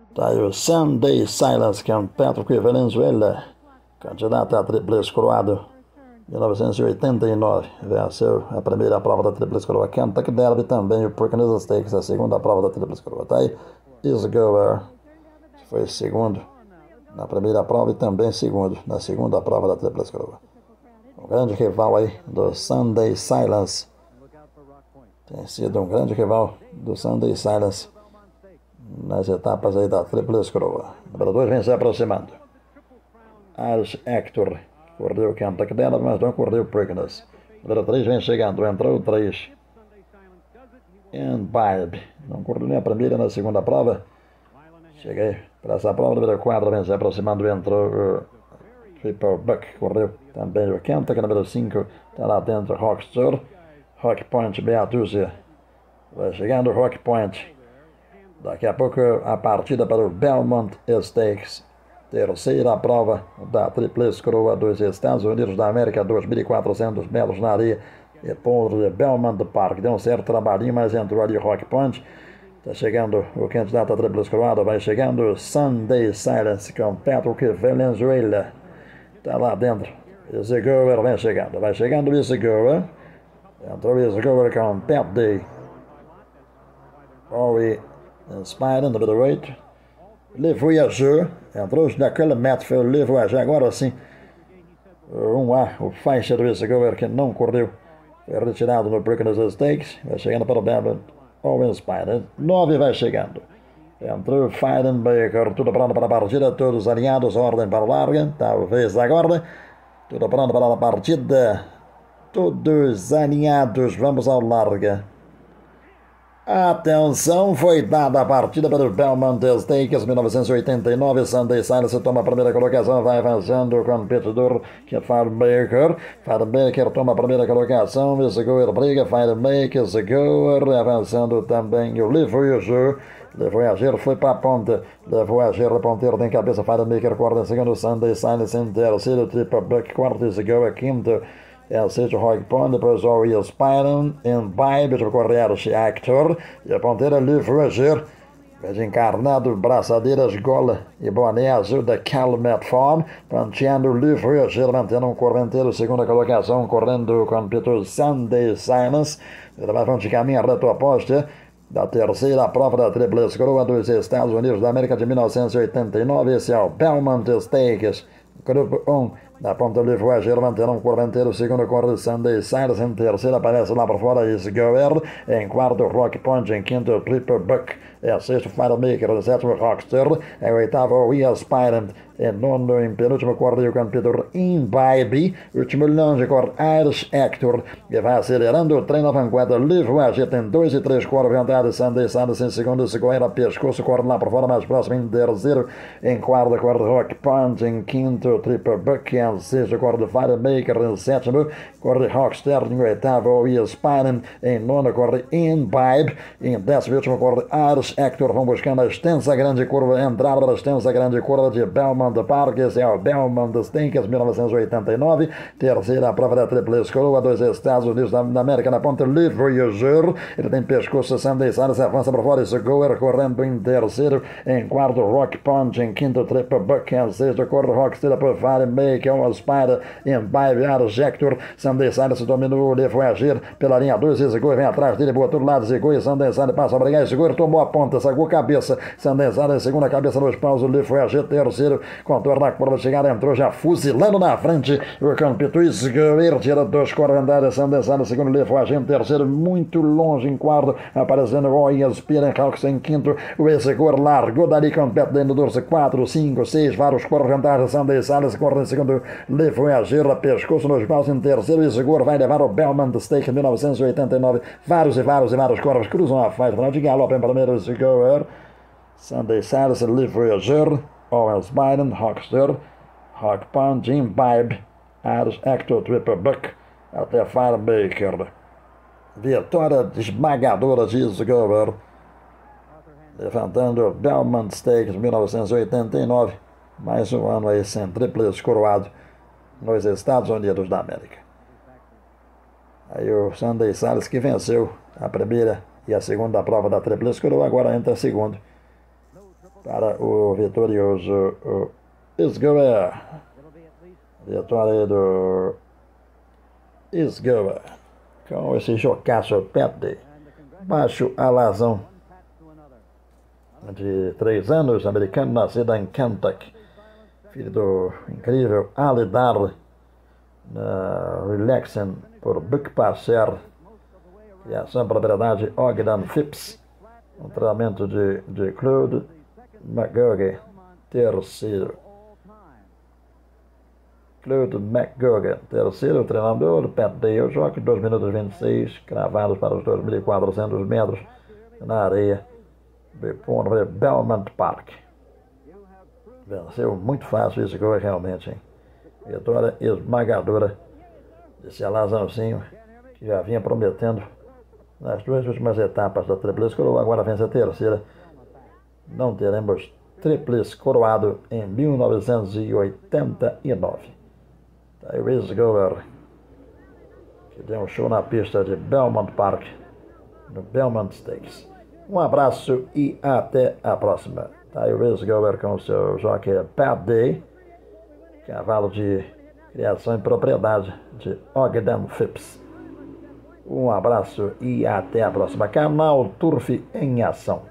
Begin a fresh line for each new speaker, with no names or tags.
Tá aí o Sunday Silence, que é um Patrick Valenzuela, candidato a tríplice coroado, 1989, venceu a primeira prova da tríplice coroa Kentucky Derby, também o Preakness Stakes, a segunda prova da tríplice coroa. Tá aí Easy Goer, que foi segundo na primeira prova e também segundo na segunda prova da tríplice coroa. Um grande rival aí do Sunday Silence, tem sido um grande rival do Sunday Silence nas etapas aí da tríplice coroa. Número 2 vem se aproximando. Irish Hector correu o Kentucky Derby, mas não correu o Preakness. Número 3 vem chegando, entrou o 3. Imbibe, não correu nem a primeira nem a segunda prova. Cheguei para essa prova. Número 4 vem se aproximando, entrou o Triple Buck, correu também o Kentucky. Número 5 está lá dentro, Rockstar. Rock Point, meia dúzia. Vai chegando o Rock Point. Daqui a pouco a partida para o Belmont Stakes, terceira prova da Tríplice Coroa dos Estados Unidos da América, 2.400 metros na areia e ponto de Belmont Park. Deu um certo trabalhinho, mas entrou ali Rock Point. Está chegando o candidato à Tríplice Coroa, vai chegando Sunday Silence com Patrick Valenzuela. Está lá dentro. Easy Goer vem chegando. Vai chegando Easy Goer. Entrou Easy Goer com Pat Day. Corey Inspiring, número 8. Le Voyageur, entrou naquele metro, foi o Le Voyageur, agora sim. O 1A, o faixa do Easy Goer, que não correu, foi retirado no Preakness Stakes, vai chegando para o Belmont, o Inspiring. 9 vai chegando. Entrou Feidenbaker, tudo pronto para a partida, todos alinhados, ordem para o larga, talvez agora. Tudo pronto para a partida, todos alinhados, vamos ao larga. Atenção, foi dada a partida para o Belmont Stakes 1989. Sunday Silence toma a primeira colocação, vai avançando o competidor que é Feidenbaker. Feidenbaker toma a primeira colocação, Easy Goer briga, Feidenbaker, Easy Goer, avançando também o Le Voyageur. Le Voyageur foi para a ponta, Le Voyageur, ponteiro tem cabeça, Feidenbaker quarto em segundo, Sunday Silence em terceiro, Triple Buck quarto, Easy Goer quinto. É o sexto Rock Point, depois o Inspiring, Imbibe, de correr Hector, e a ponteira Le Voyageur, encarnado, braçadeiras, gola e boné azul da Calumet Farm, panteando Le Voyageur, mantendo um correnteiro, segunda colocação, correndo com o competidor Sunday Silence, ele vai de caminho reto oposta da terceira prova da Tríplice Coroa dos Estados Unidos da América de 1989, esse é o Belmont Stakes, grupo 1. Na ponta do Voyageur, mantendo um correnteiro, segundo corre Sunday Silence, em terceiro aparece lá por fora Easy Goer, em quarto Rock Point, em quinto Triple Buck, em sexto Feidenbaker, em sétimo Rockstar, em oitavo Inspiring, em nono, em penúltimo corre o competidor Imbibe, último longe corre Irish Hector, que vai acelerando o trem na vanguarda. Le Voyageur tem 2 e 3 corre vantagem, Sunday Silence em segundo, Segueira pescoço, corre lá por fora, mais próximo em terceiro, em quarto corre Rock Point, em quinto Triple Buck, em sexto corre Feidenbaker, em sétimo corre Rockstar, em oitavo Inspiring, em nono corre Imbibe, em décimo último corre Irish Hector. Vão buscando a extensa grande curva, entrada para a extensa grande curva de Belmont Park, esse é o Belmont Stakes 1989, terceira prova da Tríplice Coroa dos Estados Unidos da América. Na ponta Le Voyageur, ele tem pescoço, Sunday Silence avança para fora, Easy Goer correndo em terceiro, em quarto Rock Point, em quinto Triple Buck, em sexto corre Rockstar por Feidenbaker, o Spider, Imbibe, Irish Hector, Sunday Silence dominou o Le Voyageur pela linha 2, Easy Goer vem atrás dele, botou do lado, Easy Goer, Sunday Silence passa a brigar, Easy Goer tomou a ponta, sacou a cabeça, Sunday Silence segunda cabeça nos paus, o Le Voyageur terceiro, contorno da curva de chegada, entrou já fuzilando na frente, o competidor Easy Goer tira 2 correndadas, Sunday Silence segundo, Le Voyageur em terceiro, muito longe em quarto, aparecendo o Inspiring Hawks em quinto, o Easy Goer largou dali com o pé dentro do dorso, 4, 5, 6, vários correndadas, Sunday Silence corre em segundo, Le Voyageur, pescoço nos paus em terceiro, Easy Goer vai levar o Belmont Stakes 1989, vários corvos cruzam a faixa final de galope em primeiro, Easy Goer, Sunday Silence, Le Voyageur, Owens Biden, Rockstar, Rock Point, Imbibe, Irish Hector, Triple Buck, até Feidenbaker. Vitória esmagadora de Easy Goer, levantando o Belmont Stakes 1989, mais um ano aí sem tríplice coroado nos Estados Unidos da América. Aí o Sunday Silence que venceu a primeira e a segunda prova da tríplice coroa, agora entra a segunda. para o vitorioso Esgover. Vitória do Esgover. Com esse jocaço Petty. Baixo Alazão, de 3 anos, americano, nascido em Kentucky. Filho do incrível Ali Dar, na Relaxing por Buck Passer. Criação propriedade Ogden Phipps. Um treinamento de Claude McGurgy, terceiro. Claude McGurgy, terceiro treinador. Pat Dale, joga 2 minutos e 26, cravados para os 2.400 metros na areia de Belmont Park. Venceu muito fácil esse gol, realmente, hein? Vitória esmagadora desse Alazãozinho, que já vinha prometendo nas 2 últimas etapas da Tríplice Coroa, agora vence a terceira. Não teremos Tríplice Coroado em 1989. Tá aí o Esgover, que deu um show na pista de Belmont Park, no Belmont Stakes. Um abraço e até a próxima. Tá aí o Esgover com o seu jockey Pat Day, cavalo de criação e propriedade de Ogden Phipps. Um abraço e até a próxima. Canal Turf em Ação.